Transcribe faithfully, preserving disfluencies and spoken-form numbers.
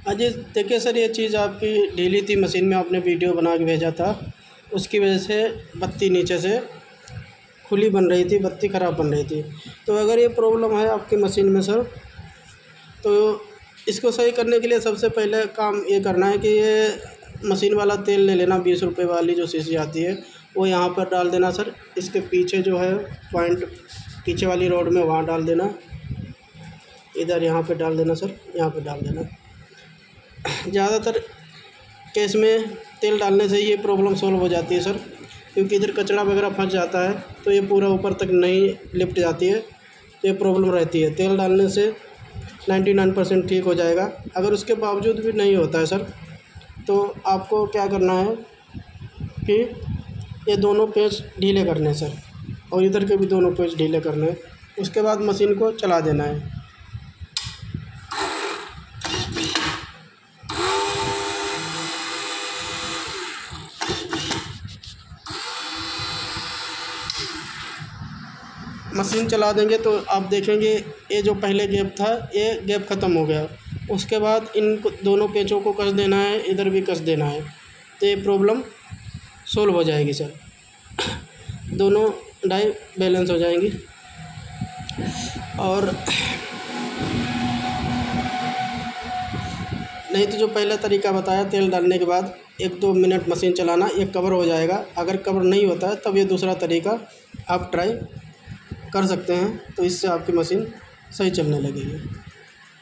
हाँ जी, देखिए सर, ये चीज़ आपकी ढीली थी मशीन में, आपने वीडियो बना के भेजा था, उसकी वजह से बत्ती नीचे से खुली बन रही थी, बत्ती ख़राब बन रही थी। तो अगर ये प्रॉब्लम है आपकी मशीन में सर, तो इसको सही करने के लिए सबसे पहले काम ये करना है कि ये मशीन वाला तेल ले लेना, बीस रुपये वाली जो शीशी आती है वो यहाँ पर डाल देना सर। इसके पीछे जो है पॉइंट, पीछे वाली रोड में वहाँ डाल देना, इधर यहाँ पे डाल देना सर, यहाँ पे डाल देना। ज़्यादातर केस में तेल डालने से ये प्रॉब्लम सॉल्व हो जाती है सर, क्योंकि इधर कचरा वगैरह फंस जाता है तो ये पूरा ऊपर तक नहीं लिफ्ट जाती है, तो ये प्रॉब्लम रहती है। तेल डालने से निन्यानवे परसेंट ठीक हो जाएगा। अगर उसके बावजूद भी नहीं होता है सर, तो आपको क्या करना है कि ये दोनों पेच ढीले करने हैं सर, और इधर के भी दोनों पेच ढीले करने हैं। उसके बाद मशीन को चला देना है। मशीन चला देंगे तो आप देखेंगे ये जो पहले गैप था ये गैप ख़त्म हो गया। उसके बाद इन दोनों पेचों को कस देना है, इधर भी कस देना है, तो ये प्रॉब्लम सोल्व हो जाएगी सर। दोनों डाई बैलेंस हो जाएंगी। और नहीं तो जो पहला तरीका बताया, तेल डालने के बाद एक दो मिनट मशीन चलाना, ये कवर हो जाएगा। अगर कवर नहीं होता है तब ये दूसरा तरीका आप ट्राई कर सकते हैं, तो इससे आपकी मशीन सही चलने लगेगी।